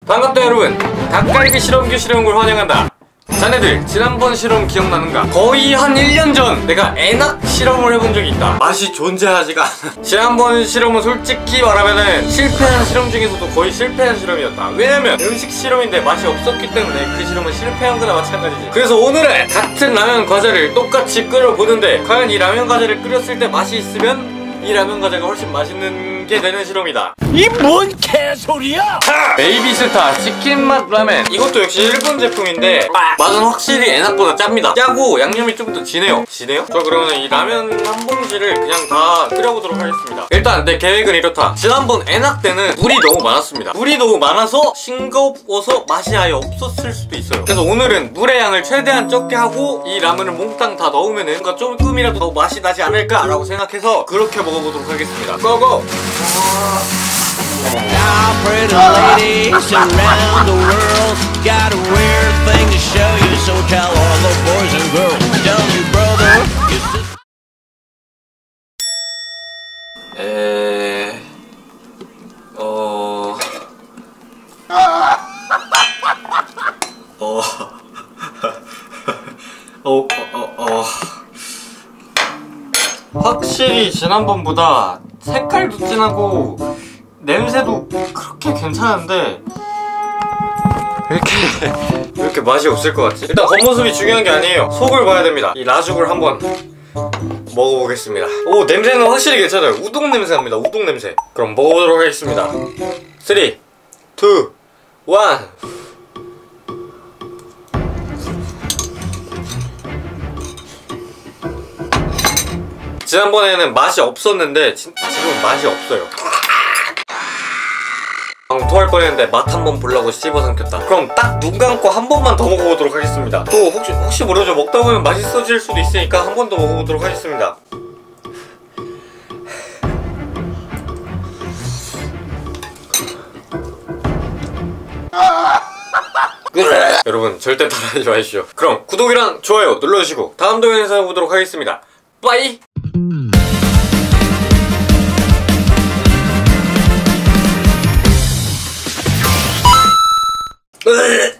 반갑다 여러분. 닭갈비 실험규 실험을 환영한다. 자네들 지난번 실험 기억나는가? 거의 한 1년 전 내가 애낙 실험을 해본 적이 있다. 맛이 존재하지가 않아. 지난번 실험은 솔직히 말하면은 실패한 실험 중에서도 거의 실패한 실험이었다. 왜냐면 음식 실험인데 맛이 없었기 때문에 그 실험은 실패한 거나 마찬가지지. 그래서 오늘은 같은 라면 과자를 똑같이 끓여보는데 과연 이 라면 과자를 끓였을 때 맛이 있으면 이 라면 과자가 훨씬 맛있는 게 되는 실험이다. 이 뭔 개소리야! 베이비스타 치킨맛 라멘. 이것도 역시 일본 제품인데 맛은 확실히 애낙보다 짭니다. 짜고 양념이 좀 더 진해요. 진해요? 저 그러면 이 라면 한 봉지를 그냥 다 끓여보도록 하겠습니다. 일단 내 계획은 이렇다. 지난번 애낙 때는 물이 너무 많았습니다. 물이 너무 많아서 싱거워서 맛이 아예 없었을 수도 있어요. 그래서 오늘은 물의 양을 최대한 적게 하고 이 라면을 몽땅 다 넣으면은 뭔가 조금이라도 더 맛이 나지 않을까 라고 생각해서 그렇게 먹어보도록 하겠습니다. 고고! Now pretty ladies around the world got a weird thing to show you, so tell all the boys and girls, tell your brother, your sister. 확실히 지난번보다 색깔도 진하고 냄새도 그렇게 괜찮은데 왜 이렇게 맛이 없을 것 같지? 일단 겉모습이 중요한 게 아니에요. 속을 봐야 됩니다. 이 라죽을 한번 먹어보겠습니다. 오, 냄새는 확실히 괜찮아요. 우동 냄새 납니다. 우동 냄새. 그럼 먹어보도록 하겠습니다. 3, 2, 1. 지난번에는 맛이 없었는데 지금은 맛이 없어요. 방금 토할 뻔했는데 맛 한번 보려고 씹어 삼켰다. 그럼 딱 눈 감고 한 번만 더 먹어보도록 하겠습니다. 또 혹시 모르죠. 먹다 보면 맛있어질 수도 있으니까 한 번 더 먹어보도록 하겠습니다. 여러분 절대 따라하지 마십시오. 그럼 구독이랑 좋아요 눌러주시고 다음 동영상에서 보도록 하겠습니다. 빠이! 으